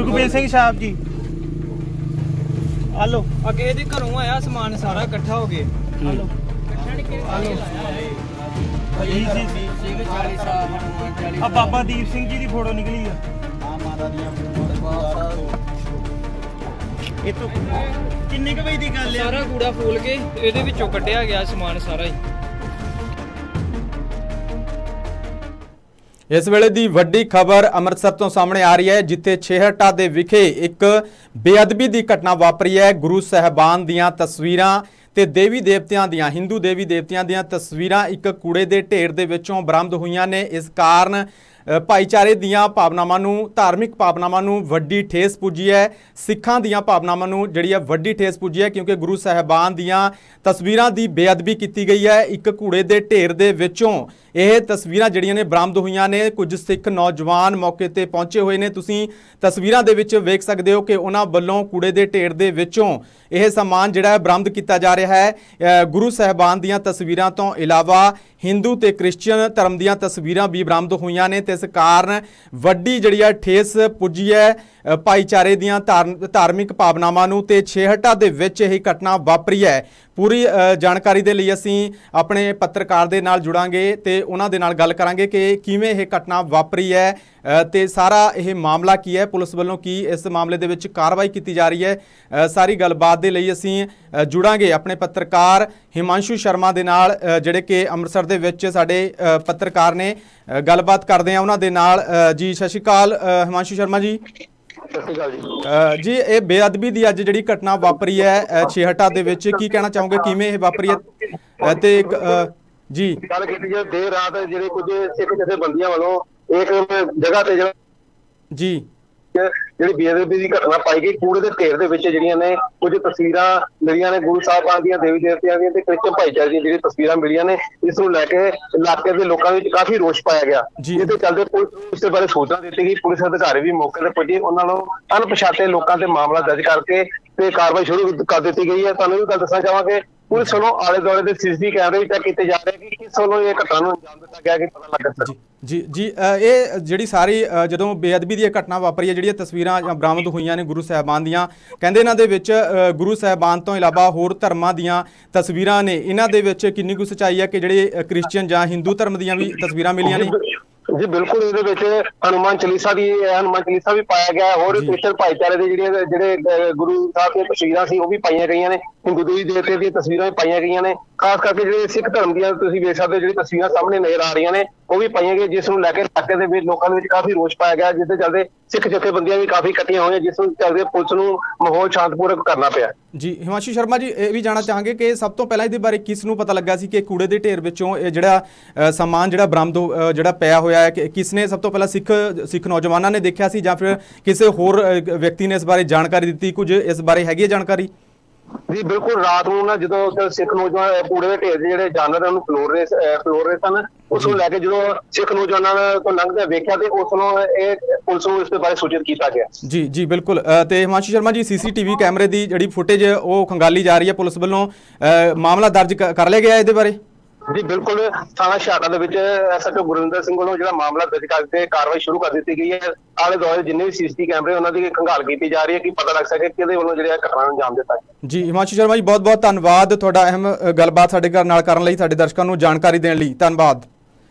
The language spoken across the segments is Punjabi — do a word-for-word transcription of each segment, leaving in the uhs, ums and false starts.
सुखबीर सिंह साहब जी हेलो अगे दे घरों आया समान सारा इकट्ठा हो गया हेलो अब बाबा दीप सिंह जी की फोटो निकली है ये तो किन्ने क बजे दी गल है सारा कूड़ा फूल के ਇਹਦੇ ਵਿੱਚੋਂ ਕੱਢਿਆ ਗਿਆ ਸਮਾਨ ਸਾਰਾ ਹੀ। इस वेले दी वड्डी खबर अमृतसर तो सामने आ रही है जिथे छेहटा दे विखे एक बेअदबी दी घटना वापरी है। गुरु साहबान दियां तस्वीरां ते देवी देवतियां दियां हिंदू देवी देवतियां दियां तस्वीरां एक कूड़े दे ढेर दे विचों बरामद होईयां ने। इस कारण भाईचारे दियां भावनावां नूं धार्मिक भावनावां नूं वड्डी ठेस पुजी है। सिखां दियां भावनावां नूं जिहड़ी है वड्डी ठेस पुजी है क्योंकि गुरु साहबान दियां तस्वीरां दी बेअदबी कीती गई है। एक कूड़े दे ढेर दे विचों ਇਹ ਤਸਵੀਰਾਂ ਜਿਹੜੀਆਂ ਨੇ ਬਰਾਮਦ ਹੋਈਆਂ ਨੇ। ਕੁਝ ਸਿੱਖ ਨੌਜਵਾਨ ਮੌਕੇ ਤੇ ਪਹੁੰਚੇ ਹੋਏ ਨੇ। ਤੁਸੀਂ ਤਸਵੀਰਾਂ ਦੇ ਵਿੱਚ ਵੇਖ ਸਕਦੇ ਹੋ ਕਿ ਉਹਨਾਂ ਵੱਲੋਂ ਕੂੜੇ ਦੇ ਢੇਰ ਦੇ ਵਿੱਚੋਂ ਇਹ ਸਮਾਨ ਜਿਹੜਾ ਹੈ ਬਰਾਮਦ ਕੀਤਾ ਜਾ ਰਿਹਾ ਹੈ। ਗੁਰੂ ਸਾਹਿਬਾਨ ਦੀਆਂ ਤਸਵੀਰਾਂ ਤੋਂ ਇਲਾਵਾ ਹਿੰਦੂ ਤੇ ਕ੍ਰਿਸਚੀਅਨ ਧਰਮ ਦੀਆਂ ਤਸਵੀਰਾਂ ਵੀ ਬਰਾਮਦ ਹੋਈਆਂ ਨੇ ਤੇ ਇਸ ਕਾਰਨ ਵੱਡੀ ਜਿਹੜੀ ਹੈ ਠੇਸ ਪੁੱਜੀ ਹੈ ਭਾਈਚਾਰੇ ਦੀਆਂ ਧਾਰਮਿਕ ਭਾਵਨਾਵਾਂ ਨੂੰ ਤੇ ਛੇਹਟਾ ਦੇ ਵਿੱਚ ਇਹ ਘਟਨਾ ਵਾਪਰੀ ਹੈ। ਪੂਰੀ ਜਾਣਕਾਰੀ ਦੇ ਲਈ ਅਸੀਂ ਆਪਣੇ ਪੱਤਰਕਾਰ ਦੇ ਨਾਲ ਜੁੜਾਂਗੇ ਤੇ ਉਹਨਾਂ ਦੇ ਨਾਲ ਗੱਲ ਕਰਾਂਗੇ ਕਿ ਕਿਵੇਂ ਇਹ ਘਟਨਾ ਵਾਪਰੀ ਹੈ ਤੇ ਸਾਰਾ ਇਹ ਮਾਮਲਾ ਕੀ ਹੈ, ਪੁਲਿਸ ਵੱਲੋਂ ਕੀ ਇਸ ਮਾਮਲੇ ਦੇ ਵਿੱਚ ਕਾਰਵਾਈ ਕੀਤੀ ਜਾ ਰਹੀ ਹੈ। ਸਾਰੀ ਗੱਲਬਾਤ ਦੇ ਲਈ ਅਸੀਂ ਜੁੜਾਂਗੇ ਆਪਣੇ ਪੱਤਰਕਾਰ ਹਿਮਾਂਸ਼ੂ ਸ਼ਰਮਾ ਦੇ ਨਾਲ ਜਿਹੜੇ ਕਿ ਅੰਮ੍ਰਿਤਸਰ ਦੇ ਵਿੱਚ ਸਾਡੇ ਪੱਤਰਕਾਰ ਨੇ। ਗੱਲਬਾਤ ਕਰਦੇ ਹਾਂ ਉਹਨਾਂ ਦੇ ਨਾਲ। ਜੀ ਸਤਿ ਸ਼੍ਰੀ ਅਕਾਲ ਹਿਮਾਂਸ਼ੂ ਸ਼ਰਮਾ ਜੀ। जी ये बेअदबी दी अज जिहड़ी घटना वापरी है छेहटा दे विच की कहना चाहोगे किवें ये वापरी है ते जी गल कीती जाए देर रात जिहड़े कुछ सिख जथेबंदियां वालों एक जगह ते जी ਜਿਹੜੀ ਬੇਅਦਬੀ ਦੀ ਘਟਨਾ ਪਾਈ ਗਈ ਕੂੜੇ ਦੇ ਢੇਰ ਦੇ ਵਿੱਚ ਜਿਹੜੀਆਂ ਨੇ ਕੁਝ ਤਸਵੀਰਾਂ ਮਿਲੀਆਂ ਨੇ ਗੁਰੂ ਸਾਹਿਬਾਨ ਦੀਆਂ ਦੇਵੀ ਦੇਵਤਿਆਂ ਦੀਆਂ ਤੇ ਕ੍ਰਿਸਚਨ ਭਾਈਚਾਰੇ ਦੀਆਂ ਜਿਹੜੀ ਤਸਵੀਰਾਂ ਮਿਲੀਆਂ ਨੇ ਇਸ ਨੂੰ ਲੈ ਕੇ ਇਲਾਕੇ ਦੇ ਲੋਕਾਂ ਵਿੱਚ ਕਾਫੀ ਰੋਸ਼ ਪਾਇਆ ਗਿਆ। ਜਿਹਦੇ ਚੱਲਦੇ ਪੁਲਿਸ ਨੂੰ ਇਸ ਦੇ ਬਾਰੇ ਸੂਚਨਾ ਦਿੱਤੀ ਗਈ। ਪੁਲਿਸ ਅਧਿਕਾਰੀ ਵੀ ਮੌਕੇ ਤੇ ਪੁੱਜੇ, ਉਹਨਾਂ ਨੂੰ ਅਣਪਛਾਤੇ ਲੋਕਾਂ ਤੇ ਮਾਮਲਾ ਦਰਜ ਕਰਕੇ ਤੇ ਕਾਰਵਾਈ ਸ਼ੁਰੂ ਕਰ ਦਿੱਤੀ ਗਈ ਹੈ। ਤੁਹਾਨੂੰ ਵੀ ਗੱਲ ਦੱਸਣਾ ਚਾਹਾਂਗੇ ਪੁਲਿਸ ਵੱਲੋਂ ਆਲੇ ਦੁਆਲੇ ਦੇ ਸੀਸੀਟੀਵੀ ਕੈਮਰੇ ਵੀ ਚੈੱਕ ਕੀਤੇ ਜਾ ਰਹੇ ਕਿ ਕਿਸ ਵੱਲੋਂ ਇਹ ਘਟਨਾ ਨੂੰ ਅੰਜਾਮ ਦਿੱਤਾ ਗਿਆ ਕਿ ਪਤਾ ਲੱਗ ਸਕੇ। ਜੀ ਜੀ ਇਹ ਜਿਹੜੀ ਸਾਰੀ ਜਦੋਂ ਬੇਅਦਬੀ ਦੀ ਇਹ ਘਟਨਾ ਵਾਪਰੀ ਹੈ ਜਿਹੜੀਆਂ ਤਸਵੀਰਾਂ ਬਰਾਮਦ ਹੋਈਆਂ ਨੇ ਗੁਰੂ ਸਾਹਿਬਾਨ ਦੀਆਂ, ਕਹਿੰਦੇ ਇਹਨਾਂ ਦੇ ਵਿੱਚ ਗੁਰੂ ਸਾਹਿਬਾਨ ਤੋਂ ਇਲਾਵਾ ਹੋਰ ਧਰਮਾਂ ਦੀਆਂ ਤਸਵੀਰਾਂ ਨੇ। ਇਹਨਾਂ ਦੇ ਵਿੱਚ ਕਿੰਨੀ ਕੁ ਸੱਚਾਈ ਹੈ ਕਿ ਜਿਹੜੇ ਕ੍ਰਿਸਚੀਅਨ ਜਾਂ ਹਿੰਦੂ ਧਰਮ ਦੀਆਂ ਵੀ ਤਸਵੀਰਾਂ ਮਿਲੀਆਂ ਨੇ? जी बिल्कुल ਇਹਦੇ ਵਿੱਚ ਹਨੂਮਾਨ ਚਾਲੀਸਾ ਦੀ ਹਨੂਮਾਨ ਚਾਲੀਸਾ ਵੀ ਪਾਇਆ ਗਿਆ। ਹੋਰ ਕ੍ਰਿਸਚਨ ਭਾਈਚਾਰੇ ਦੇ ਜਿਹੜੇ ਜਿਹੜੇ ਗੁਰੂ ਸਾਹਿਬ ਦੀਆਂ ਤਸਵੀਰਾਂ ਸੀ ਉਹ ਵੀ ਪਾਈਆਂ ਗਈਆਂ ਨੇ। ਹਿੰਦੂ ਦੇਵੀ ਦੇਵਤੇ ਦੀਆਂ ਤਸਵੀਰਾਂ ਵੀ ਪਾਈਆਂ ਗਈਆਂ ਨੇ। ਖਾਸ ਕਰਕੇ ਜਿਹੜੇ ਸਿੱਖ ਧਰਮ ਦੀਆਂ ਤੁਸੀਂ ਵੇਖ ਸਕਦੇ ਹੋ ਜਿਹੜੀ ਤਸਵੀਰਾਂ ਸਾਹਮਣੇ ਨਜ਼ਰ ਆ ਰਹੀਆਂ ਨੇ ਉਹ ਵੀ ਪਾਈਆਂ ਗਈਆਂ, ਜਿਸ ਨੂੰ ਲੈ ਕੇ ਇਲਾਕੇ ਦੇ ਵਿੱਚ ਲੋਕਾਂ ਦੇ ਵਿੱਚ ਕਾਫੀ ਰੋਸ਼ ਪਾਇਆ ਗਿਆ, ਜਿਸ ਦੇ ਚੱਲਦੇ ਸਿੱਖ ਜਥੇਬੰਦੀਆਂ ਵੀ ਕਾਫੀ ਇਕੱਠੀਆਂ ਹੋਈਆਂ, ਜਿਸ ਨੂੰ ਚੱਲਦੇ ਪੁਲਿਸ ਨੂੰ ਮਾਹੌਲ ਸ਼ਾਂਤਪੂਰਕ ਕਰਨਾ ਪਿਆ। ਜੀ ਹਿਮਾਂਸ਼ੂ ਸ਼ਰਮਾ ਜੀ ਇਹ ਵੀ ਜਾਣਨਾ ਚਾਹਾਂਗੇ ਕਿ ਸਭ ਤੋਂ ਪਹਿਲਾਂ ਇਹਦੇ ਬਾਰੇ ਕਿਸ ਨੂੰ ਪਤਾ ਲੱਗਾ ਸੀ ਕਿ ਕੂੜੇ ਦੇ ਢੇਰ ਵਿੱਚੋਂ ਇਹ ਜਿਹੜਾ ਸਮਾਨ ਜਿਹੜਾ ਬਰਾਮਦ ਜਿਹੜਾ ਪਿਆ ਹੋਇਆ ਹੈ, ਕਿਸ ਨੇ ਸਭ ਤੋਂ ਪਹਿਲਾਂ ਸਿੱਖ ਸਿੱਖ ਨੌਜਵਾਨਾਂ ਨੇ ਦੇਖਿਆ ਸੀ ਜਾਂ ਫਿਰ ਕਿਸੇ ਹੋਰ ਵਿਅਕਤੀ ਨੇ ਇਸ ਬਾਰੇ ਜਾਣਕਾਰੀ ਦਿੱਤੀ? ਕੁਝ ਇਸ ਬਾਰੇ ਹੈਗੀ ਹੈ ਜਾਣਕਾਰੀ? ਜੀ ਬਿਲਕੁਲ ਰਾਤ ਨੂੰ ਨਾ ਜਦੋਂ ਸਿੱਖ ਨੌਜਵਾਨ ਕੂੜੇ ਦੇ ਢੇਰ ਜਿਹੜੇ ਜਾਨਵਰ ਉਹਨੂੰ ਫਲੋਰ ਰਹੇ ਫਲੋਰ ਰਹੇ ਸਨ, ਉਸ ਨੂੰ ਲੈ ਕੇ ਜਦੋਂ ਸਿੱਖ ਨੌਜਵਾਨਾਂ ਤੋਂ ਲੰਘਦੇ ਵੇਖਿਆ ਤੇ ਉਸ ਨੂੰ ਇਹ ਪੁਲਿਸ ਨੂੰ ਇਸ ਦੇ ਬਾਰੇ ਸੂਚਿਤ ਕੀਤਾ ਗਿਆ। ਜੀ ਜੀ ਬਿਲਕੁਲ। ਤੇ ਹਿਮਾਂਸ਼ੂ ਸ਼ਰਮਾ ਜੀ ਸੀਸੀਟੀਵੀ ਕੈਮਰੇ ਦੀ ਜਿਹੜੀ ਫੁਟੇਜ ਉਹ ਖੰਗਾਲੀ ਜਾ ਰਹੀ ਹੈ ਪੁਲਿਸ ਵੱਲੋਂ, ਮਾਮਲਾ ਦਰਜ ਕਰ ਲਿਆ ਗਿਆ ਇਹਦੇ ਬਾਰੇ? ਜੀ ਬਿਲਕੁਲ ਥਾਣਾ ਛਾਟਾ ਦੇ ਵਿੱਚ ਐਸਐਚਓ ਗੁਰਿੰਦਰ ਸਿੰਘ ਵੱਲੋਂ ਜਿਹੜਾ ਮਾਮਲਾ ਦਰਜ ਕਰਕੇ ਕਾਰਵਾਈ ਸ਼ੁਰੂ ਕਰ ਦਿੱਤੀ ਗਈ ਹੈ। ਆਲੇ ਦੁਆਲੇ ਜਿੰਨੇ ਵੀ ਸੀਸੀਟੀਵੀ ਕੈਮਰੇ ਉਹਨਾਂ ਦੀ ਖੰਗਾਲ ਕੀਤੀ ਜਾ ਰਹੀ ਹੈ ਕਿ ਪਤਾ ਲੱਗ ਸਕੇ ਕਿਹਦੇ ਵੱਲੋਂ ਜਿਹੜੇ ਘਟਨਾ ਨੂੰ ਅੰਜਾਮ ਦਿੱਤਾ। ਜੀ ਹਿਮਾਂਸ਼ੂ ਸ਼ਰਮਾ ਜੀ ਬਹੁਤ ਬਹੁਤ ਧੰਨਵਾਦ ਤੁਹਾਡਾ ਅਹਿਮ ਗੱਲਬਾਤ ਸਾਡੇ ਘਰ ਨਾਲ ਕਰਨ ਲਈ, ਸਾਡੇ ਦਰਸ਼ਕਾਂ ਨੂੰ ਜਾਣਕਾਰੀ ਦੇਣ ਲਈ ਧੰਨਵਾਦ।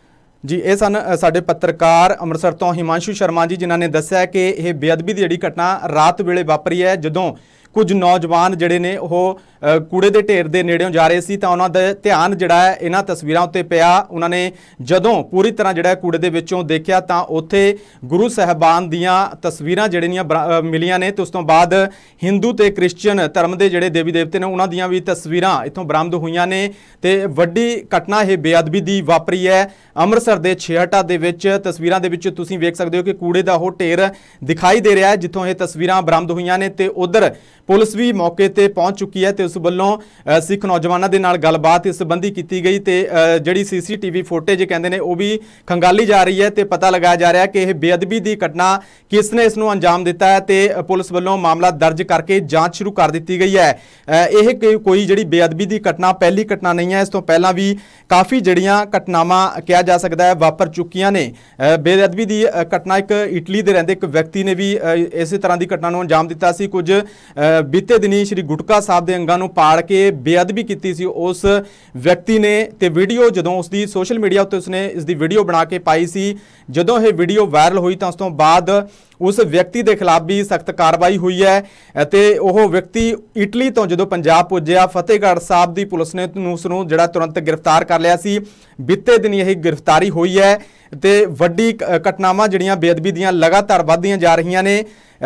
ਜੀ ਇਹ ਸਨ ਸਾਡੇ ਪੱਤਰਕਾਰ ਅੰਮ੍ਰਿਤਸਰ ਤੋਂ ਹਿਮਾਂਸ਼ੂ ਸ਼ਰਮਾ ਜੀ, ਜਿਨ੍ਹਾਂ ਨੇ ਦੱਸਿਆ ਕਿ ਇਹ ਬੇਅਦਬੀ ਦੀ ਜਿਹੜੀ ਘਟਨਾ ਰਾਤ ਵੇਲੇ ਵਾਪਰੀ ਹੈ ਜਦੋਂ ਕੁਝ ਨੌਜਵਾਨ ਜਿਹੜੇ ਨੇ ਉਹ ਕੂੜੇ ਦੇ ਢੇਰ ਦੇ ਨੇੜਿਓਂ ਜਾ ਰਹੇ ਸੀ ਤਾਂ ਉਹਨਾਂ ਦਾ ਧਿਆਨ ਜਿਹੜਾ ਹੈ ਇਹਨਾਂ ਤਸਵੀਰਾਂ ਉੱਤੇ ਪਿਆ। ਉਹਨਾਂ ਨੇ ਜਦੋਂ ਪੂਰੀ ਤਰ੍ਹਾਂ ਜਿਹੜਾ ਕੂੜੇ ਦੇ ਵਿੱਚੋਂ ਦੇਖਿਆ ਤਾਂ ਉੱਥੇ ਗੁਰੂ ਸਾਹਿਬਾਨ ਦੀਆਂ ਤਸਵੀਰਾਂ ਜਿਹੜੀਆਂ ਮਿਲੀਆਂ ਨੇ ਤੇ ਉਸ ਤੋਂ ਬਾਅਦ ਹਿੰਦੂ ਤੇ ਕ੍ਰਿਸਚੀਅਨ ਧਰਮ ਦੇ ਜਿਹੜੇ ਦੇਵੀ ਦੇਵਤੇ ਨੇ ਉਹਨਾਂ ਦੀਆਂ ਵੀ ਤਸਵੀਰਾਂ ਇੱਥੋਂ ਬਰਾਮਦ ਹੋਈਆਂ ਨੇ ਤੇ ਵੱਡੀ ਘਟਨਾ ਇਹ ਬੇਅਦਬੀ ਦੀ ਵਾਪਰੀ ਹੈ ਅੰਮ੍ਰਿਤਸਰ ਦੇ ਛੇਹਟਾ ਦੇ ਵਿੱਚ। ਤਸਵੀਰਾਂ ਦੇ ਵਿੱਚ ਤੁਸੀਂ ਵੇਖ ਸਕਦੇ ਹੋ ਕਿ ਕੂੜੇ ਦਾ ਉਹ ਢੇਰ ਦਿਖਾਈ ਦੇ ਰਿਹਾ ਹੈ ਜਿੱਥੋਂ ਇਹ ਤਸਵੀਰਾਂ ਬਰਾਮਦ ਹੋਈਆਂ ਨੇ ਤੇ ਉਧਰ ਪੁਲਿਸ ਵੀ ਮੌਕੇ ਤੇ ਪਹੁੰਚ ਚੁੱਕੀ ਹੈ ਤੇ ਉਸ ਵੱਲੋਂ ਅ, ਸਿੱਖ ਨੌਜਵਾਨਾਂ ਦੇ ਨਾਲ ਗੱਲਬਾਤ ਇਸ ਸੰਬੰਧੀ ਕੀਤੀ ਗਈ ਤੇ ਅ, ਜਿਹੜੀ ਸੀਸੀਟੀਵੀ ਫੁਟੇਜ ਕਹਿੰਦੇ ਨੇ ਉਹ ਵੀ ਖੰਗਾਲੀ ਜਾ ਰਹੀ ਹੈ ਤੇ ਪਤਾ ਲਗਾਇਆ ਜਾ ਰਿਹਾ ਕਿ ਇਹ ਬੇਅਦਬੀ ਦੀ ਘਟਨਾ ਕਿਸ ਨੇ ਇਸ ਨੂੰ ਅੰਜਾਮ ਦਿੱਤਾ ਹੈ ਤੇ ਪੁਲਿਸ ਵੱਲੋਂ ਮਾਮਲਾ ਦਰਜ ਕਰਕੇ ਜਾਂਚ ਸ਼ੁਰੂ ਕਰ ਦਿੱਤੀ ਗਈ ਹੈ। ਅ, ਇਹ ਕੋਈ- ਕੋਈ ਜਿਹੜੀ ਬੇਅਦਬੀ ਦੀ ਘਟਨਾ ਪਹਿਲੀ ਘਟਨਾ ਨਹੀਂ ਹੈ, ਇਸ ਤੋਂ ਪਹਿਲਾਂ ਵੀ ਕਾਫੀ ਜਿਹੜੀਆਂ ਘਟਨਾਵਾਂ ਕਿਹਾ ਜਾ ਸਕਦਾ ਹੈ ਵਾਪਰ ਚੁੱਕੀਆਂ ਨੇ। ਅ, ਬੇਅਦਬੀ ਦੀ ਅ, ਘਟਨਾ ਇੱਕ ਇਟਲੀ ਦੇ ਰਹਿੰਦੇ ਇੱਕ ਵਿਅਕਤੀ ਨੇ ਵੀ ਅ, ਇਸੇ ਤਰ੍ਹਾਂ ਦੀ ਘਟਨਾ ਨੂੰ ਅੰਜਾਮ ਦਿੱਤਾ ਸੀ। ਕੁਝ ਅ, ਬੀਤੇ ਦਿਨੀ ਸ਼੍ਰੀ ਗੁਟਕਾ ਸਾਹਿਬ ਦੇ ਅੰਗਾਂ ਨੂੰ ਪਾੜ ਕੇ ਬੇਅਦਬੀ ਕੀਤੀ ਸੀ ਉਸ ਵਿਅਕਤੀ ਨੇ ਤੇ ਵੀਡੀਓ ਜਦੋਂ ਉਸ ਦੀ ਸੋਸ਼ਲ ਮੀਡੀਆ ਉੱਤੇ ਉਸਨੇ ਇਸ ਦੀ ਵੀਡੀਓ ਬਣਾ ਕੇ ਪਾਈ ਸੀ, ਜਦੋਂ ਇਹ ਵੀਡੀਓ ਵਾਇਰਲ ਹੋਈ ਤਾਂ ਉਸ ਤੋਂ ਬਾਅਦ ਉਸ ਵਿਅਕਤੀ ਦੇ ਖਿਲਾਫ ਵੀ ਸਖਤ ਕਾਰਵਾਈ ਹੋਈ ਹੈ ਤੇ ਉਹ ਵਿਅਕਤੀ ਇਟਲੀ ਤੋਂ ਜਦੋਂ ਪੰਜਾਬ ਪੁੱਜਿਆ ਫਤਿਹਗੜ੍ਹ ਸਾਹਿਬ ਦੀ ਪੁਲਿਸ ਨੇ ਉਸ ਨੂੰ ਜਿਹੜਾ ਤੁਰੰਤ ਗ੍ਰਿਫਤਾਰ ਕਰ ਲਿਆ ਸੀ। ਬੀਤੇ ਦਿਨ ਇਹ ਗ੍ਰਿਫਤਾਰੀ ਹੋਈ ਹੈ ਤੇ ਵੱਡੀ ਘਟਨਾਵਾਂ ਜਿਹੜੀਆਂ ਬੇਅਦਬੀ ਦੀਆਂ ਲਗਾਤਾਰ ਵੱਧਦੀਆਂ ਜਾ ਰਹੀਆਂ ਨੇ।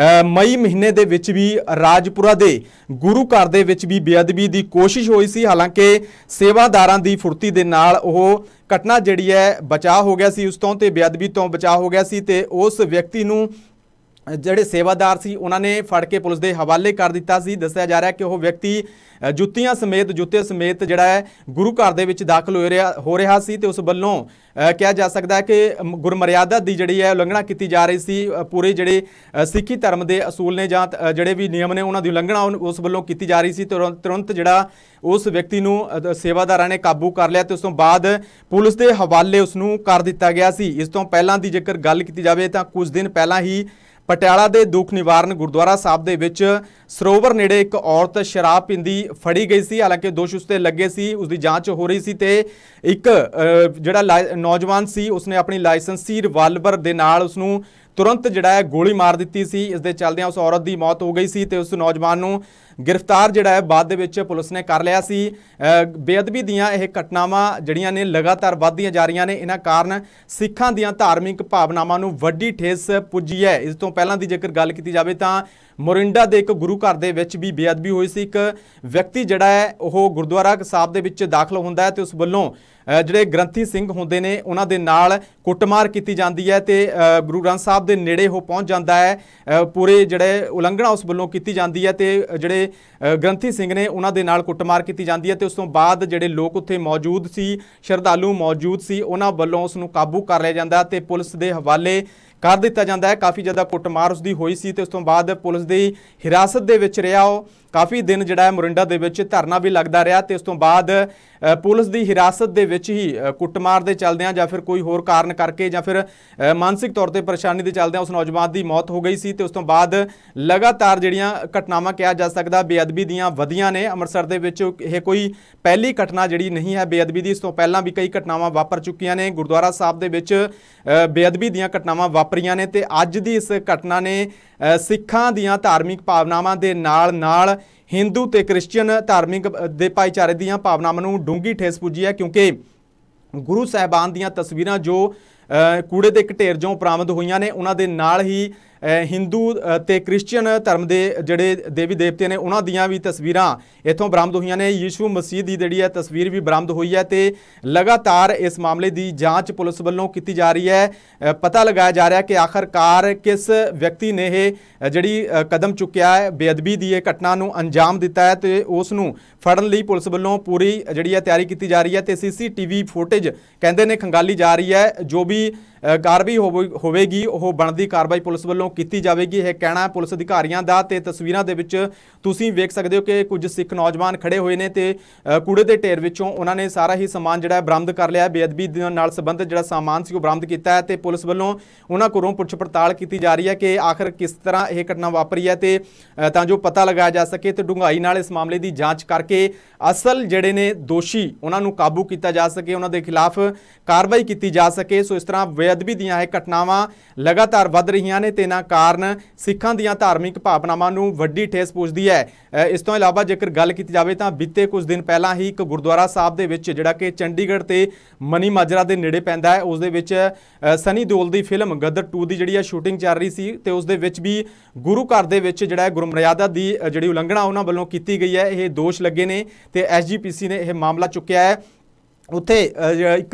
ਮਈ ਮਹੀਨੇ ਦੇ ਵਿੱਚ ਵੀ ਰਾਜਪੁਰਾ ਦੇ ਗੁਰੂ ਘਰ ਦੇ ਵਿੱਚ ਵੀ ਬੇਅਦਬੀ ਦੀ ਕੋਸ਼ਿਸ਼ ਹੋਈ ਸੀ, ਹਾਲਾਂਕਿ ਸੇਵਾਦਾਰਾਂ ਦੀ ਫੁਰਤੀ ਦੇ ਨਾਲ ਉਹ ਘਟਨਾ ਜਿਹੜੀ ਹੈ ਬਚਾਅ ਹੋ ਗਿਆ ਸੀ ਉਸ ਤੋਂ ਤੇ ਬੇਅਦਬੀ ਤੋਂ ਬਚਾਅ ਹੋ ਗਿਆ ਸੀ ਤੇ ਉਸ ਵਿਅਕਤੀ ਨੂੰ ਜਿਹੜੇ ਸੇਵਾਦਾਰ ਸੀ ਉਹਨਾਂ ਨੇ ਫੜ ਕੇ ਪੁਲਿਸ ਦੇ ਹਵਾਲੇ ਕਰ ਦਿੱਤਾ ਸੀ। ਦੱਸਿਆ ਜਾ ਰਿਹਾ ਕਿ ਉਹ ਵਿਅਕਤੀ ਜੁੱਤੀਆਂ ਸਮੇਤ ਜੁੱਤੇ ਸਮੇਤ ਜਿਹੜਾ ਹੈ ਗੁਰੂ ਘਰ ਦੇ ਵਿੱਚ ਦਾਖਲ ਹੋ ਰਿਹਾ ਹੋ ਰਿਹਾ ਸੀ ਤੇ ਉਸ ਵੱਲੋਂ ਕਿਹਾ ਜਾ ਸਕਦਾ ਹੈ ਕਿ ਗੁਰਮਰਿਆਦਾ ਦੀ ਜਿਹੜੀ ਹੈ ਉਲੰਘਣਾ ਕੀਤੀ ਜਾ ਰਹੀ ਸੀ। ਪੂਰੇ ਜਿਹੜੇ ਸਿੱਖੀ ਧਰਮ ਦੇ ਅਸੂਲ ਨੇ ਜਾਂ ਜਿਹੜੇ ਵੀ ਨਿਯਮ ਨੇ ਉਹਨਾਂ ਦੀ ਉਲੰਘਣਾ ਉਸ ਵੱਲੋਂ ਕੀਤੀ ਜਾ ਰਹੀ ਸੀ। ਤੁਰੰਤ ਜਿਹੜਾ ਉਸ ਵਿਅਕਤੀ ਨੂੰ ਸੇਵਾਦਾਰਾਂ ਨੇ ਕਾਬੂ ਕਰ ਲਿਆ ਤੇ ਉਸ ਤੋਂ ਬਾਅਦ ਪੁਲਿਸ ਦੇ ਹਵਾਲੇ ਉਸ ਨੂੰ ਕਰ ਦਿੱਤਾ ਗਿਆ ਸੀ। ਇਸ ਤੋਂ ਪਹਿਲਾਂ ਦੀ ਜੇਕਰ ਗੱਲ ਕੀਤੀ ਜਾਵੇ ਤਾਂ ਕੁਝ ਦਿਨ ਪਹਿਲਾਂ ਹੀ ਪਟਿਆਲਾ ਦੇ ਦੁੱਖ ਨਿਵਾਰਨ ਗੁਰਦੁਆਰਾ ਸਾਹਿਬ ਦੇ ਵਿੱਚ ਸਰੋਵਰ ਨੇੜੇ ਇੱਕ ਔਰਤ ਸ਼ਰਾਬ ਪੀਂਦੀ ਫੜੀ ਗਈ ਸੀ। ਹਾਲਾਂਕਿ ਦੋਸ਼ ਉਸ ਤੇ ਲੱਗੇ ਸੀ, ਉਸ ਦੀ ਜਾਂਚ ਹੋ ਰਹੀ ਸੀ ਤੇ ਇੱਕ ਜਿਹੜਾ ਨੌਜਵਾਨ ਸੀ ਉਸਨੇ ਆਪਣੀ ਲਾਇਸੈਂਸੀ ਰਿਵਾਲਵਰ ਦੇ ਨਾਲ ਉਸ ਨੂੰ ਤੁਰੰਤ ਜਿਹੜਾ ਹੈ ਗੋਲੀ ਮਾਰ ਦਿੱਤੀ ਸੀ। ਇਸ ਦੇ ਚੱਲਦਿਆਂ ਉਸ ਔਰਤ ਦੀ ਮੌਤ ਹੋ ਗਈ ਸੀ ਤੇ ਉਸ ਨੌਜਵਾਨ ਨੂੰ ਗ੍ਰਿਫਤਾਰ ਜਿਹੜਾ ਹੈ ਬਾਅਦ ਦੇ ਵਿੱਚ ਪੁਲਿਸ ਨੇ ਕਰ ਲਿਆ ਸੀ। ਬੇਅਦਬੀ ਦੀਆਂ ਇਹ ਘਟਨਾਵਾਂ ਜਿਹੜੀਆਂ ਨੇ ਲਗਾਤਾਰ ਵੱਧਦੀਆਂ ਜਾ ਰਹੀਆਂ ਨੇ। ਇਹਨਾਂ ਕਾਰਨ ਸਿੱਖਾਂ ਦੀਆਂ ਧਾਰਮਿਕ ਭਾਵਨਾਵਾਂ ਨੂੰ ਵੱਡੀ ਠੇਸ ਪੁੱਜੀ ਹੈ। ਇਸ ਤੋਂ ਪਹਿਲਾਂ ਦੀ ਜੇਕਰ ਗੱਲ ਕੀਤੀ ਜਾਵੇ ਤਾਂ ਮੋਰਿੰਡਾ ਦੇ ਇੱਕ ਗੁਰੂ ਘਰ ਦੇ ਵਿੱਚ ਵੀ ਬੇਅਦਬੀ ਹੋਈ ਸੀ। ਇੱਕ ਵਿਅਕਤੀ ਜਿਹੜਾ ਹੈ ਉਹ ਗੁਰਦੁਆਰਾ ਸਾਹਿਬ ਦੇ ਵਿੱਚ ਦਾਖਲ ਹੁੰਦਾ ਹੈ ਤੇ ਉਸ ਵੱਲੋਂ ਜਿਹੜੇ ਗ੍ਰੰਥੀ ਸਿੰਘ ਹੁੰਦੇ ਨੇ ਉਹਨਾਂ ਦੇ ਨਾਲ ਕੁੱਟਮਾਰ ਕੀਤੀ ਜਾਂਦੀ ਹੈ ਤੇ ਗੁਰੂ ਗ੍ਰੰਥ ਸਾਹਿਬ ਦੇ ਨੇੜੇ ਉਹ ਪਹੁੰਚ ਜਾਂਦਾ ਹੈ। ਪੂਰੇ ਜਿਹੜੇ ਉਲੰਘਣਾ ਉਸ ਵੱਲੋਂ ਕੀਤੀ ਜਾਂਦੀ ਹੈ ਤੇ ਜਿਹੜੇ ਗ੍ਰੰਥੀ ਸਿੰਘ ਨੇ ਉਹਨਾਂ ਦੇ ਨਾਲ ਕੁੱਟਮਾਰ ਕੀਤੀ ਜਾਂਦੀ ਹੈ ਤੇ ਉਸ ਤੋਂ ਬਾਅਦ ਜਿਹੜੇ ਲੋਕ ਉੱਥੇ ਮੌਜੂਦ ਸੀ, ਸ਼ਰਧਾਲੂ ਮੌਜੂਦ ਸੀ, ਉਹਨਾਂ ਵੱਲੋਂ ਉਸ ਨੂੰ ਕਾਬੂ ਕਰ ਲਿਆ ਜਾਂਦਾ ਤੇ ਪੁਲਿਸ ਦੇ ਹਵਾਲੇ ਕਰ ਦਿੱਤਾ ਜਾਂਦਾ ਹੈ। ਕਾਫੀ ਜ਼ਿਆਦਾ ਕੁੱਟਮਾਰ ਉਸ ਦੀ ਹੋਈ ਸੀ ਤੇ ਉਸ ਤੋਂ ਬਾਅਦ ਪੁਲਿਸ ਦੀ ਹਿਰਾਸਤ ਦੇ ਵਿੱਚ ਰਿਹਾ। ਉਹ ਕਾਫੀ ਦਿਨ ਜਿਹੜਾ ਹੈ ਮੋਰਿੰਡਾ ਦੇ ਵਿੱਚ ਧਰਨਾ ਵੀ ਲੱਗਦਾ ਰਿਹਾ ਤੇ ਉਸ ਤੋਂ ਬਾਅਦ ਪੁਲਿਸ ਦੀ ਹਿਰਾਸਤ ਦੇ ਵਿੱਚ ਹੀ ਕੁੱਟਮਾਰ ਦੇ ਚੱਲਦਿਆਂ ਜਾਂ ਫਿਰ ਕੋਈ ਹੋਰ ਕਾਰਨ ਕਰਕੇ ਜਾਂ ਫਿਰ ਮਾਨਸਿਕ ਤੌਰ ਤੇ ਪਰੇਸ਼ਾਨੀ ਦੇ ਚੱਲਦਿਆਂ ਉਸ ਨੌਜਵਾਨ ਦੀ ਮੌਤ ਹੋ ਗਈ ਸੀ ਤੇ ਉਸ ਤੋਂ ਬਾਅਦ ਲਗਾਤਾਰ ਜਿਹੜੀਆਂ ਘਟਨਾਵਾਂ ਕਿਹਾ ਜਾ ਸਕਦਾ ਬੇਅਦਬੀ ਦੀਆਂ ਵਧੀਆਂ ਨੇ। ਅੰਮ੍ਰਿਤਸਰ ਦੇ ਵਿੱਚ ਇਹ ਕੋਈ ਪਹਿਲੀ ਘਟਨਾ ਜਿਹੜੀ ਨਹੀਂ ਹੈ ਬੇਅਦਬੀ ਦੀ, ਇਸ ਤੋਂ ਪਹਿਲਾਂ ਵੀ ਕਈ ਘਟਨਾਵਾਂ ਵਾਪਰ ਚੁੱਕੀਆਂ ਨੇ। ਗੁਰਦੁਆਰਾ ਸਾਹਿਬ ਦੇ ਵਿੱਚ ਬੇਅਦਬੀ ਦੀਆਂ ਘਟਨਾਵਾਂ ਵਾਪਰੀਆਂ ਨੇ ਤੇ ਅੱਜ ਦੀ ਇਸ ਘਟਨਾ ਨੇ ਸਿੱਖਾਂ ਦੀਆਂ ਧਾਰਮਿਕ ਭਾਵਨਾਵਾਂ ਦੇ ਨਾਲ ਨਾਲ ਹਿੰਦੂ ਤੇ ਕ੍ਰਿਸਚੀਅਨ ਧਾਰਮਿਕ ਦੇ ਭਾਈਚਾਰੇ ਦੀਆਂ ਭਾਵਨਾਵਾਂ ਨੂੰ ਡੂੰਘੀ ਠੇਸ ਪੁੱਜੀ ਹੈ, ਕਿਉਂਕਿ ਗੁਰੂ ਸਾਹਿਬਾਨ ਦੀਆਂ ਤਸਵੀਰਾਂ ਜੋ ਕੂੜੇ ਦੇ ਇੱਕ ਢੇਰ ਚੋਂ ਬਰਾਮਦ ਹੋਈਆਂ ਨੇ ਉਹਨਾਂ ਦੇ ਨਾਲ ਹੀ ਹਿੰਦੂ ਤੇ ਕ੍ਰਿਸਚੀਅਨ ਧਰਮ ਦੇ ਜਿਹੜੇ ਦੇਵੀ ਦੇਵਤੇ ਨੇ ਉਹਨਾਂ ਦੀਆਂ ਵੀ ਤਸਵੀਰਾਂ ਇੱਥੋਂ ਬਰਾਮਦ ਹੋਈਆਂ ਨੇ। ਯਿਸੂ ਮਸੀਹ ਦੀ ਜਿਹੜੀ ਹੈ ਤਸਵੀਰ ਵੀ ਬਰਾਮਦ ਹੋਈ ਹੈ ਤੇ ਲਗਾਤਾਰ ਇਸ ਮਾਮਲੇ ਦੀ ਜਾਂਚ ਪੁਲਿਸ ਵੱਲੋਂ ਕੀਤੀ ਜਾ ਰਹੀ ਹੈ। ਪਤਾ ਲਗਾਇਆ ਜਾ ਰਿਹਾ ਕਿ ਆਖਰਕਾਰ ਕਿਸ ਵਿਅਕਤੀ ਨੇ ਇਹ ਜਿਹੜੀ ਕਦਮ ਚੁੱਕਿਆ ਹੈ, ਬੇਅਦਬੀ ਦੀ ਇਹ ਘਟਨਾ ਨੂੰ ਅੰਜਾਮ ਦਿੱਤਾ ਹੈ ਤੇ ਉਸ ਨੂੰ ਫੜਨ ਲਈ ਪੁਲਿਸ ਵੱਲੋਂ ਪੂਰੀ ਜਿਹੜੀ ਹੈ ਤਿਆਰੀ ਕੀਤੀ ਜਾ ਰਹੀ ਹੈ ਤੇ ਸੀਸੀਟੀਵੀ ਫੁਟੇਜ ਕਹਿੰਦੇ ਨੇ ਖੰਗਾਲੀ ਜਾ ਰਹੀ ਹੈ। ਜੋ ਵੀ ਕਾਰਵਾਈ ਹੋਵੇਗੀ ਉਹ ਬਣਦੀ ਕਾਰਵਾਈ ਪੁਲਿਸ ਵੱਲੋਂ ਕੀਤੀ ਜਾਵੇਗੀ, ਇਹ ਕਹਿਣਾ ਪੁਲਿਸ ਅਧਿਕਾਰੀਆਂ ਦਾ। ਤੇ ਤਸਵੀਰਾਂ ਦੇ ਵਿੱਚ ਤੁਸੀਂ ਵੇਖ ਸਕਦੇ ਹੋ ਕਿ ਕੁਝ ਸਿੱਖ ਨੌਜਵਾਨ ਖੜੇ ਹੋਏ ਨੇ ਤੇ ਕੂੜੇ ਦੇ ਢੇਰ ਵਿੱਚੋਂ ਉਹਨਾਂ ਨੇ ਸਾਰਾ ਹੀ ਸਮਾਨ ਜਿਹੜਾ ਬਰਾਮਦ ਕਰ ਲਿਆ। ਬੇਅਦਬੀ ਨਾਲ ਸੰਬੰਧਿਤ ਜਿਹੜਾ ਸਾਮਾਨ ਸੀ ਉਹ ਬਰਾਮਦ ਕੀਤਾ ਹੈ ਤੇ ਪੁਲਿਸ ਵੱਲੋਂ ਉਹਨਾਂ ਕੋਲੋਂ ਪੁੱਛ ਪੜਤਾਲ ਕੀਤੀ ਜਾ ਰਹੀ ਹੈ ਕਿ ਆਖਰ ਕਿਸ ਤਰ੍ਹਾਂ ਇਹ ਘਟਨਾ ਵਾਪਰੀ ਹੈ ਤੇ ਤਾਂ ਜੋ ਪਤਾ ਲਗਾਇਆ ਜਾ ਸਕੇ ਤੇ ਡੂੰਘਾਈ ਨਾਲ ਇਸ ਮਾਮਲੇ ਦੀ ਜਾਂਚ ਕਰਕੇ ਅਸਲ ਜਿਹੜੇ ਨੇ ਦੋਸ਼ੀ ਉਹਨਾਂ ਨੂੰ ਕਾਬੂ ਕੀਤਾ ਜਾ ਸਕੇ, ਉਹਨਾਂ ਦੇ ਖਿਲਾਫ ਕਾਰਵਾਈ ਕੀਤੀ ਜਾ ਸਕੇ। ਸੋ ਇਸ ਤਰ੍ਹਾਂ ਬੇਅਦਬੀ ਦੀਆਂ ਇਹ ਘਟਨਾਵਾਂ ਲਗਾਤਾਰ ਵੱਧ ਰਹੀਆਂ ਨੇ ਤੇ ਇਹਨਾਂ ਕਾਰਨ ਸਿੱਖਾਂ ਦੀਆਂ ਧਾਰਮਿਕ ਭਾਵਨਾਵਾਂ ਨੂੰ ਵੱਡੀ ਠੇਸ ਪਹੁੰਚਦੀ ਹੈ। ਇਸ ਤੋਂ ਇਲਾਵਾ ਜੇਕਰ ਗੱਲ ਕੀਤੀ ਜਾਵੇ ਤਾਂ ਬੀਤੇ ਕੁਝ ਦਿਨ ਪਹਿਲਾਂ ਹੀ ਇੱਕ ਗੁਰਦੁਆਰਾ ਸਾਹਿਬ ਦੇ ਵਿੱਚ ਜਿਹੜਾ ਕਿ ਚੰਡੀਗੜ੍ਹ ਤੇ ਮਨੀ ਮਾਜਰਾ ਦੇ ਨੇੜੇ ਪੈਂਦਾ ਹੈ, ਉਸ ਦੇ ਵਿੱਚ ਸਨੀ ਦਿਓਲ ਦੀ ਫਿਲਮ ਗਦਰ ਟੂ ਦੀ ਜਿਹੜੀ ਹੈ ਸ਼ੂਟਿੰਗ ਚੱਲ ਰਹੀ ਸੀ ਤੇ ਉਸ ਦੇ ਵਿੱਚ ਵੀ ਗੁਰੂ ਘਰ ਦੇ ਵਿੱਚ ਜਿਹੜਾ ਗੁਰਮਰਿਆਦਾ ਦੀ ਜਿਹੜੀ ਉਲੰਘਣਾ ਉਹਨਾਂ ਵੱਲੋਂ ਕੀਤੀ ਗਈ ਹੈ। ਇਹ ਦੋਸ਼ ਲੱਗੇ ਨੇ ਤੇ ਐਸ ਜੀ ਪੀ ਸੀ ਨੇ ਇਹ ਮਾਮਲਾ ਚੁੱਕਿਆ ਹੈ। ਉੱਥੇ ਇੱਕ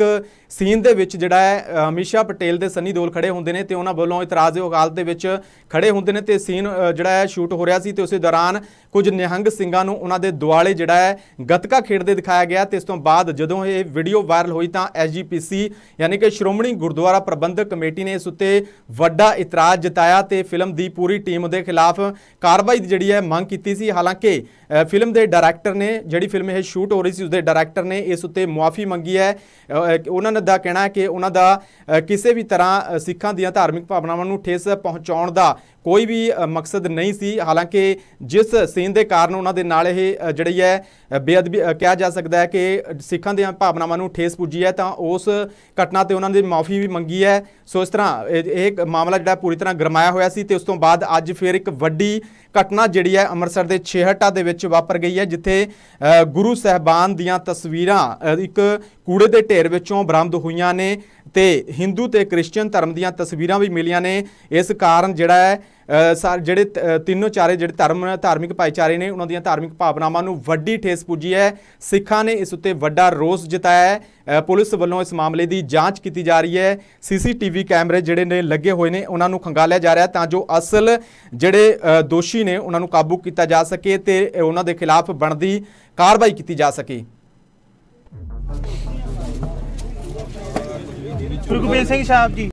ਸੀਨ ਦੇ ਵਿੱਚ ਜਿਹੜਾ ਹੈ ਅਮੀਸ਼ਾ ਪਟੇਲ ਦੇ ਸਨੀ ਦਿਓਲ ਖੜੇ ਹੁੰਦੇ ਨੇ ਤੇ ਉਹਨਾਂ ਵੱਲੋਂ ਇਤਰਾਜ਼ਯੋਗ ਹਾਲਤ ਦੇ ਵਿੱਚ ਖੜੇ ਹੁੰਦੇ ਨੇ ਤੇ ਸੀਨ ਜਿਹੜਾ ਹੈ ਸ਼ੂਟ ਹੋ ਰਿਹਾ ਸੀ ਤੇ ਉਸੇ ਦੌਰਾਨ ਕੁਝ ਨਿਹੰਗ ਸਿੰਘਾਂ ਨੂੰ ਉਹਨਾਂ ਦੇ ਦੁਆਲੇ ਜਿਹੜਾ ਹੈ ਗੱਤਕਾ ਖੇਡਦੇ ਦਿਖਾਇਆ ਗਿਆ ਤੇ ਇਸ ਤੋਂ ਬਾਅਦ ਜਦੋਂ ਇਹ ਵੀਡੀਓ ਵਾਇਰਲ ਹੋਈ ਤਾਂ ਐਸ ਜੀ ਪੀ ਸੀ ਯਾਨੀ ਕਿ ਸ਼੍ਰੋਮਣੀ ਗੁਰਦੁਆਰਾ ਪ੍ਰਬੰਧਕ ਕਮੇਟੀ ਨੇ ਇਸ ਉੱਤੇ ਵੱਡਾ ਇਤਰਾਜ਼ ਜਤਾਇਆ ਤੇ ਫਿਲਮ ਦੀ ਪੂਰੀ ਟੀਮ ਦੇ ਖਿਲਾਫ ਕਾਰਵਾਈ ਦੀ ਜਿਹੜੀ ਹੈ ਮੰਗ ਕੀਤੀ ਸੀ। ਹਾਲਾਂਕਿ ਫਿਲਮ ਦੇ ਡਾਇਰੈਕਟਰ ਨੇ ਜਿਹੜੀ ਫਿਲਮ ਇਹ ਸ਼ੂਟ ਹੋ ਰਹੀ ਸੀ ਉਸਦੇ ਡਾਇਰੈਕਟਰ ਨੇ ਇਸ ਉੱਤੇ ਮੁਆਫੀ ਮੰਗੀ ਹੈ। ਉਹਨਾਂ ਦਾ ਕਹਿਣਾ ਹੈ ਕਿ ਉਹਨਾਂ ਦਾ ਕਿਸੇ ਵੀ ਤਰ੍ਹਾਂ ਸਿੱਖਾਂ ਦੀਆਂ ਧਾਰਮਿਕ ਭਾਵਨਾਵਾਂ ਨੂੰ ਠੇਸ ਪਹੁੰਚਾਉਣ ਦਾ ਕੋਈ ਵੀ ਮਕਸਦ ਨਹੀਂ ਸੀ। ਹਾਲਾਂਕਿ ਜਿਸ ਸੀਨ ਦੇ ਕਾਰਨ ਉਹਨਾਂ ਦੇ ਨਾਲ ਇਹ ਜਿਹੜੀ ਹੈ ਬੇਅਦਬੀ ਕਿਹਾ ਜਾ ਸਕਦਾ ਹੈ ਕਿ ਸਿੱਖਾਂ ਦੀਆਂ ਭਾਵਨਾਵਾਂ ਨੂੰ ਠੇਸ ਪੁੱਜੀ ਹੈ ਤਾਂ ਉਸ ਘਟਨਾ ਤੇ ਉਹਨਾਂ ਦੀ ਮਾਫੀ ਵੀ ਮੰਗੀ ਹੈ। ਸੋ ਇਸ ਤਰ੍ਹਾਂ ਇਹ ਮਾਮਲਾ ਜਿਹੜਾ ਪੂਰੀ ਤਰ੍ਹਾਂ ਗਰਮਾਇਆ ਹੋਇਆ ਸੀ ਤੇ ਉਸ ਤੋਂ ਬਾਅਦ ਅੱਜ ਫਿਰ ਇੱਕ ਵੱਡੀ ਘਟਨਾ ਜਿਹੜੀ ਹੈ ਅੰਮ੍ਰਿਤਸਰ ਦੇ ਛੇਹਰਟਾ ਦੇ ਵਿੱਚ ਵਾਪਰ ਗਈ ਹੈ ਜਿੱਥੇ ਗੁਰੂ ਸਾਹਿਬਾਨ ਦੀਆਂ ਤਸਵੀਰਾਂ ਇੱਕ ਕੂੜੇ ਦੇ ਢੇਰ ਵਿੱਚੋਂ ਬਰਾਮਦ ਹੋਈਆਂ ਨੇ ਤੇ ਹਿੰਦੂ ਤੇ ਕ੍ਰਿਸਚੀਅਨ ਧਰਮ ਦੀਆਂ ਤਸਵੀਰਾਂ ਵੀ ਮਿਲੀਆਂ ਨੇ। ਇਸ ਕਾਰਨ ਜਿਹੜਾ ਹੈ ਜਿਹੜੇ ਤਿੰਨੋਂ ਚਾਰੇ ਜਿਹੜੇ ਧਰਮ ਧਾਰਮਿਕ ਭਾਈਚਾਰੇ ਨੇ ਉਹਨਾਂ ਦੀਆਂ ਧਾਰਮਿਕ ਭਾਵਨਾਵਾਂ ਨੂੰ ਵੱਡੀ ਠੇਸ ਪੁੱਜੀ ਹੈ। ਸਿੱਖਾਂ ਨੇ ਇਸ ਉੱਤੇ ਵੱਡਾ ਰੋਸ ਜਤਾਇਆ ਹੈ। ਪੁਲਿਸ ਵੱਲੋਂ ਇਸ ਮਾਮਲੇ ਦੀ ਜਾਂਚ ਕੀਤੀ ਜਾ ਰਹੀ ਹੈ। ਸੀ ਸੀ ਟੀ ਵੀ ਕੈਮਰੇ ਜਿਹੜੇ ਨੇ ਲੱਗੇ ਹੋਏ ਨੇ ਉਹਨਾਂ ਨੂੰ ਖੰਗਾਲਿਆ ਜਾ ਰਿਹਾ ਤਾਂ ਜੋ ਅਸਲ ਜਿਹੜੇ ਦੋਸ਼ੀ ਨੇ ਉਹਨਾਂ ਨੂੰ ਕਾਬੂ ਕੀਤਾ ਜਾ ਸਕੇ ਤੇ ਉਹਨਾਂ ਦੇ ਖਿਲਾਫ ਬਣਦੀ ਕਾਰਵਾਈ ਕੀਤੀ ਜਾ ਸਕੇ। ਸੁਖਬੀਰ ਸਿੰਘ ਸਾਹਿਬ ਜੀ।